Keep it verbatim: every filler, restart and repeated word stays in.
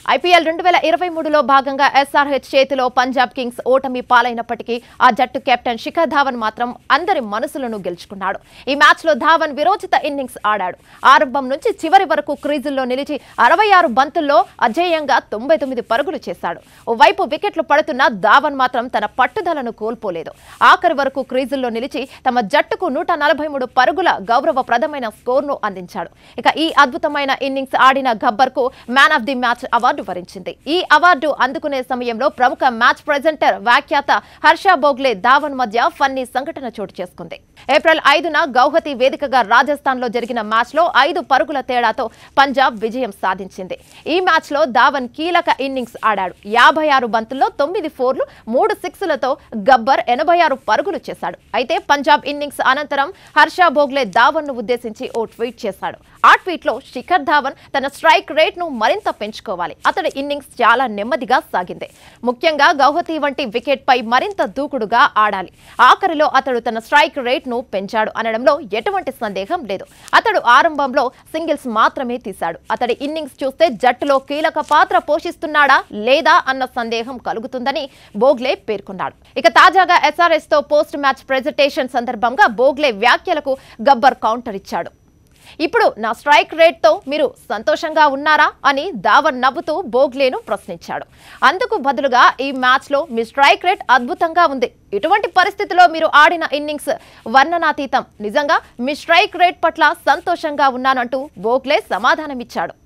IPL రెండు వేల ఇరవై మూడులో భాగంగా ఎస్ఆర్హెచ్ చేతిలో పంజాబ్ కింగ్స్ ఓటమి పాలైనప్పటికీ ఆ జట్టు కెప్టెన్ శిఖర్ ధావన్ మాత్రం అందరి మనసులను గెలుచుకున్నాడు. ఈ మ్యాచ్లో ధావన్ విరోచిత ఇన్నింగ్స్ ఆడాడు. ఆరంభం నుంచి చివరి వరకు క్రీజుల్లో నిలిచి అరవై ఆరు బంతుల్లో అజేయంగా తొంభై తొమ్మిది పరుగులు చేశాడు. ఓవైపు వికెట్లు పడుతున్న ధావన్ మాత్రం తన పట్టుదలను కోల్పోలేదు. ఆఖరి వరకు క్రీజుల్లో నిలిచి తమ జట్టుకు నూట నలభై మూడు పరుగుల గౌరవప్రదమైన స్కోర్ను అందించాడు. ఇక ఈ అద్భుతమైన ఇన్నింగ్స్ ఆడిన గబ్బర్ కు man of the match award వరించింది. ఈ అవార్డు అందుకునే సమయంలో ప్రముఖ మ్యాచ్ ప్రెజెంటర్ వ్యాఖ్యాత హర్ష భోగ్లే ధావన్ మధ్య ఫన్నీ సంఘటన చోటు చేసుకుంది. ఏప్రిల్ ఐదున గౌహతి వేదికగా రాజస్థాన్ లో జరిగిన మ్యాచ్ లో ఐదు పరుగుల తేడాతో పంజాబ్ విజయం సాధించింది. ఈ మ్యాచ్ లో ధావన్ కీలక ఇన్నింగ్స్ ఆడాడు. యాభై ఆరు బంతుల్లో తొమ్మిది ఫోర్లు మూడు సిక్స్లతో గబ్బర్ ఎనభై ఆరు పరుగులు చేశాడు. అయితే పంజాబ్ ఇన్నింగ్స్ అనంతరం హర్ష భోగ్లే ధావన్ ను ఉద్దేశించి ఓ ట్వీట్ చేశాడు. ఆ ట్వీట్ లో శిఖర్ ధావన్ తన స్ట్రైక్ రేట్ ను మరింత పెంచుకోవాలి. అతడి ఇన్నింగ్స్ చాలా నెమ్మదిగా సాగింది. ముఖ్యంగా గౌహతి వంటి వికెట్ పై మరింత దూకుడుగా ఆడాలి. ఆఖరిలో అతడు తన స్ట్రైక్ రేట్ ను పెంచాడు అనడంలో ఎటువంటి సందేహం లేదు. అతడు ఆరంభంలో సింగిల్స్ మాత్రమే తీశాడు. అతడి ఇన్నింగ్స్ చూస్తే జట్టులో కీలక పాత్ర పోషిస్తున్నాడా లేదా అన్న సందేహం కలుగుతుందని భోగ్లే పేర్కొన్నాడు. ఇక తాజాగా ఎస్ఆర్హెచ్ తో పోస్ట్ మ్యాచ్ ప్రెజెంటేషన్ సందర్భంగా భోగ్లే వ్యాఖ్యలకు గబ్బర్ కౌంటర్ ఇచ్చాడు. ఇప్పుడు నా స్ట్రైక్ రేట్ తో మీరు సంతోషంగా ఉన్నారా అని ధావన్ నవ్వుతూ భోగ్లేను ప్రశ్నించాడు. అందుకు బదులుగా ఈ మ్యాచ్ లో మీ స్ట్రైక్ రేట్ అద్భుతంగా ఉంది. ఇటువంటి పరిస్థితిలో మీరు ఆడిన ఇన్నింగ్స్ వర్ణనాతీతం. నిజంగా మీ స్ట్రైక్ రేట్ పట్ల సంతోషంగా ఉన్నానంటూ భోగ్లే సమాధానమిచ్చాడు.